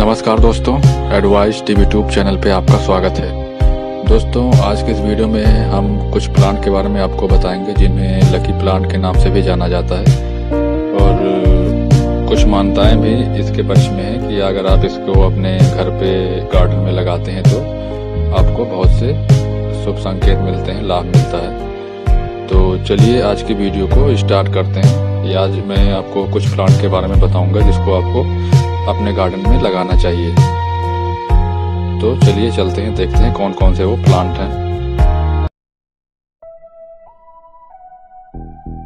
नमस्कार दोस्तों, advice TV tube channel पे आपका स्वागत है। दोस्तों, आज के इस वीडियो में हम कुछ प्लांट के बारे में आपको बताएंगे जिन्हें लकी प्लांट के नाम से भी जाना जाता है, और कुछ मान्यताएं भी इसके पक्ष में है कि अगर आप इसको अपने घर पे गार्डन में लगाते हैं तो आपको बहुत से शुभ संकेत मिलते हैं, लाभ मिलता है। तो चलिए आज की वीडियो को स्टार्ट करते हैं। आज मैं आपको कुछ प्लांट के बारे में बताऊंगा जिसको आपको अपने गार्डन में लगाना चाहिए। तो चलिए चलते हैं, देखते हैं कौन कौन से वो प्लांट हैं।